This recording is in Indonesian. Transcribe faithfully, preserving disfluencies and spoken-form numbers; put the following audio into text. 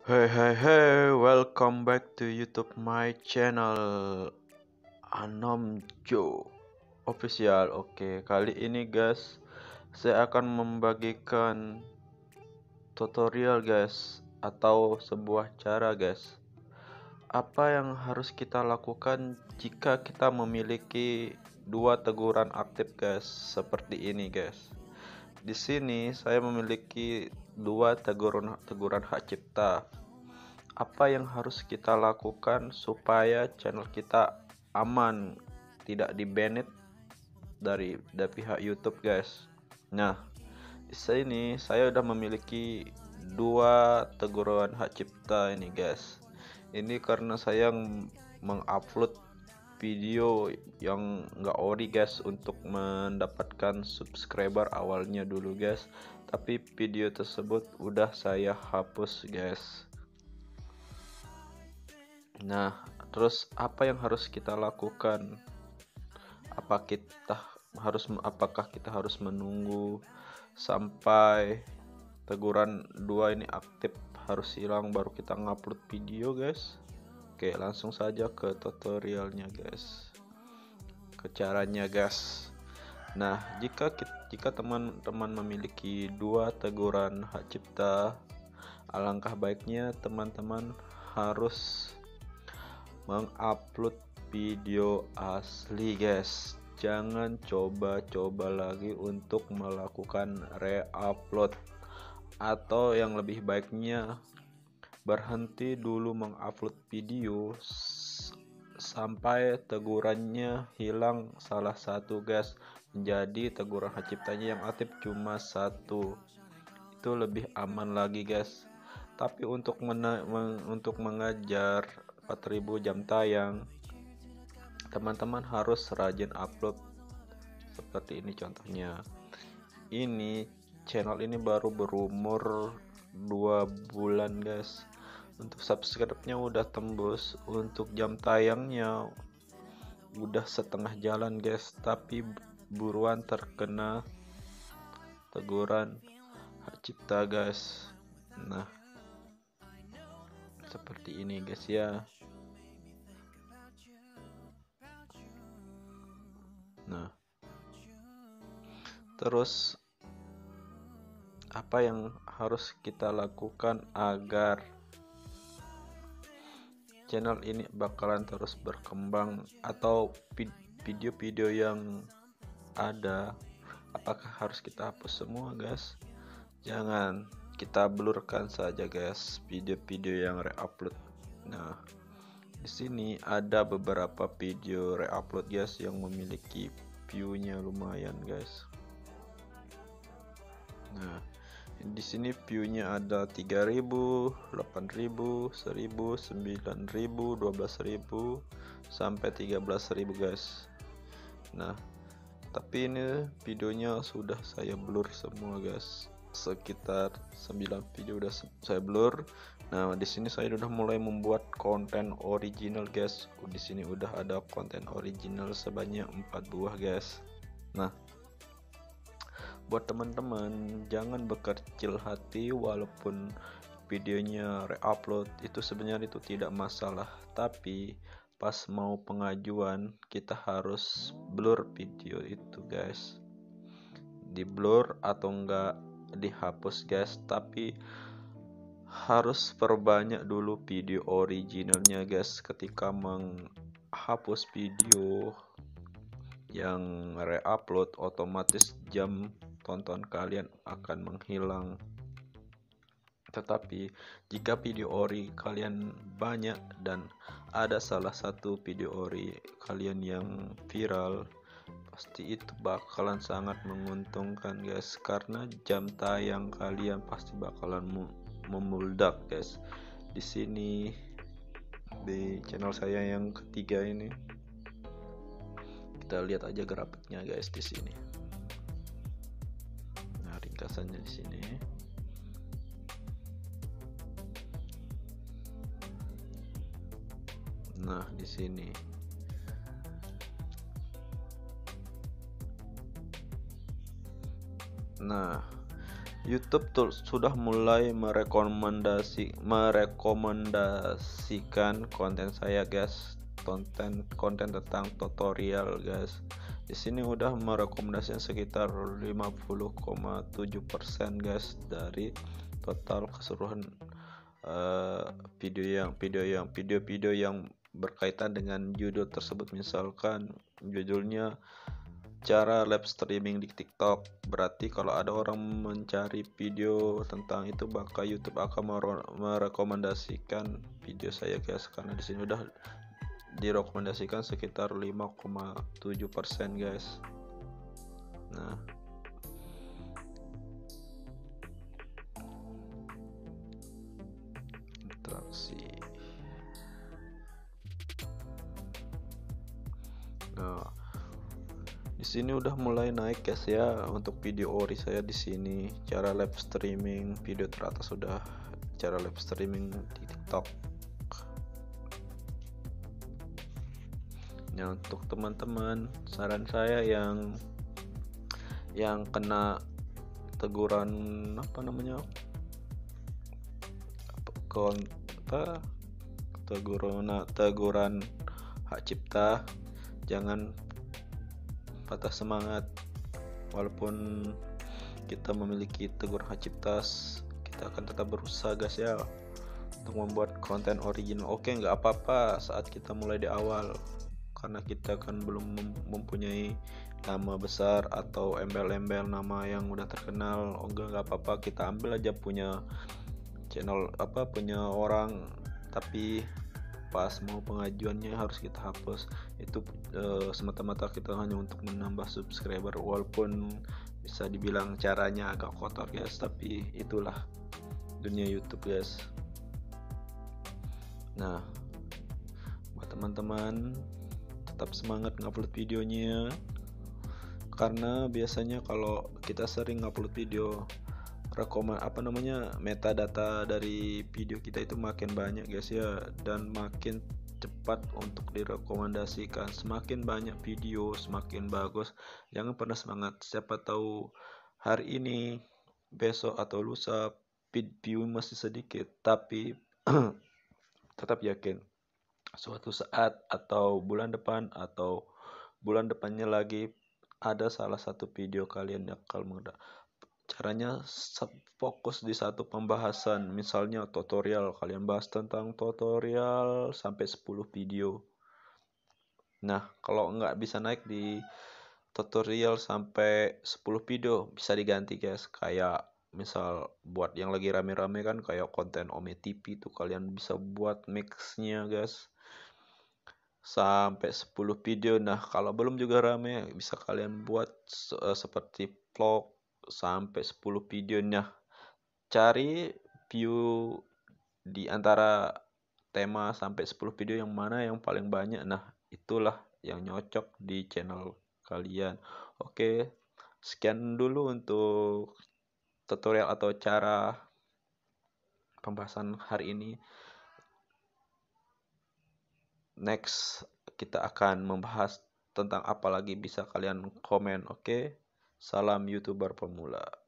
Hey hey hey, welcome back to YouTube my channel Anomjo Official. Oke, kali ini guys, saya akan membagikan tutorial guys atau sebuah cara guys. Apa yang harus kita lakukan jika kita memiliki dua teguran aktif guys, seperti ini guys. Di sini saya memiliki dua teguran teguran hak cipta. Apa yang harus kita lakukan supaya channel kita aman, tidak di banned dari dari pihak YouTube guys. Nah, di sini saya udah memiliki dua teguran hak cipta ini guys. Ini karena saya mengupload video yang nggak ori guys, untuk mendapatkan subscriber awalnya dulu guys, tapi video tersebut udah saya hapus guys. Nah, terus apa yang harus kita lakukan? Apa kita harus apakah kita harus menunggu sampai teguran dua ini aktif harus hilang baru kita ngupload video, guys? Oke, langsung saja ke tutorialnya, guys. Ke caranya, guys. Nah, jika jika teman-teman memiliki dua teguran hak cipta, alangkah baiknya teman-teman harus mengupload video asli guys. Jangan coba-coba lagi untuk melakukan re-upload, atau yang lebih baiknya berhenti dulu mengupload video sampai tegurannya hilang salah satu guys, menjadi teguran hak ciptanya yang aktif cuma satu. Itu lebih aman lagi guys. Tapi untuk mena untuk mengajar empat ribu jam tayang, teman-teman harus rajin upload seperti ini contohnya. Ini channel ini baru berumur dua bulan guys. Untuk subscribe-nya udah tembus, untuk jam tayangnya udah setengah jalan guys, tapi buruan terkena teguran hak cipta guys. Nah, seperti ini guys ya. Nah, terus apa yang harus kita lakukan agar channel ini bakalan terus berkembang, atau video-video yang ada apakah harus kita hapus semua guys? Jangan, kita blurkan saja guys video-video yang re-upload. Nah, di sini ada beberapa video re-upload guys yang memiliki view-nya lumayan guys. Nah, di sini view-nya ada tiga ribu, delapan ribu, seribu, sembilan ribu, dua belas ribu sampai tiga belas ribu guys. Nah, tapi ini videonya sudah saya blur semua guys. Sekitar sembilan video udah saya blur. Nah, di sini saya udah mulai membuat konten original guys. Di sini udah ada konten original sebanyak empat buah guys. Nah, buat teman-teman jangan berkecil hati, walaupun videonya re-upload itu sebenarnya itu tidak masalah, tapi pas mau pengajuan kita harus blur video itu guys. Di blur atau enggak dihapus guys, tapi harus perbanyak dulu video originalnya guys. Ketika menghapus video yang re-upload, otomatis jam tonton kalian akan menghilang. Tetapi jika video ori kalian banyak dan ada salah satu video ori kalian yang viral, pasti itu bakalan sangat menguntungkan guys, karena jam tayang kalian pasti bakalan memuldak guys. Di sini di channel saya yang ketiga ini, kita lihat aja grafiknya guys di sini. Nah, ringkasannya di sini. Nah, di sini. Nah, YouTube tuh sudah mulai merekomendasi merekomendasikan konten saya guys, konten konten tentang tutorial guys. Di sini udah merekomendasikan sekitar lima puluh koma tujuh persen guys dari total keseluruhan uh, video yang video yang video-video yang berkaitan dengan judul tersebut. Misalkan judulnya cara live streaming di TikTok, berarti kalau ada orang mencari video tentang itu, maka YouTube akan merekomendasikan video saya guys, karena di sini udah direkomendasikan sekitar lima koma tujuh persen guys. Nah, interaksi. Nah, di sini udah mulai naik guys ya untuk video ori saya di sini. Cara live streaming video teratas sudah cara live streaming di TikTok. Nah, untuk teman-teman, saran saya yang yang kena teguran apa namanya? Kon apa? Teguran teguran hak cipta, jangan patah semangat. Walaupun kita memiliki teguran hak cipta, kita akan tetap berusaha guys ya untuk membuat konten original. Oke, nggak apa-apa saat kita mulai di awal, karena kita kan belum mempunyai nama besar atau embel-embel nama yang udah terkenal. Oh enggak, nggak apa-apa, kita ambil aja punya channel apa punya orang, tapi pas mau pengajuannya harus kita hapus. Itu e, semata-mata kita hanya untuk menambah subscriber, walaupun bisa dibilang caranya agak kotor guys, tapi itulah dunia YouTube guys. Nah, buat teman-teman tetap semangat ngupload videonya, karena biasanya kalau kita sering ngupload video, rekomend apa namanya metadata dari video kita itu makin banyak guys ya, dan makin cepat untuk direkomendasikan. Semakin banyak video semakin bagus. Jangan pernah semangat, siapa tahu hari ini, besok atau lusa view masih sedikit, tapi tetap yakin suatu saat atau bulan depan atau bulan depannya lagi ada salah satu video kalian yang bakal mengedap. Caranya fokus di satu pembahasan, misalnya tutorial, kalian bahas tentang tutorial sampai sepuluh video. Nah, kalau nggak bisa naik di tutorial sampai sepuluh video, bisa diganti guys. Kayak misal buat yang lagi rame-rame kan, kayak konten Ome T V tuh kalian bisa buat mixnya guys sampai sepuluh video. Nah, kalau belum juga rame, bisa kalian buat uh, seperti vlog sampai sepuluh video. Nah, cari view di antara tema sampai sepuluh video yang mana yang paling banyak. Nah, itulah yang nyocok di channel kalian. Oke, sekian dulu untuk tutorial atau cara pembahasan hari ini. Next, kita akan membahas tentang apa lagi, bisa kalian komen. Oke, salam YouTuber pemula.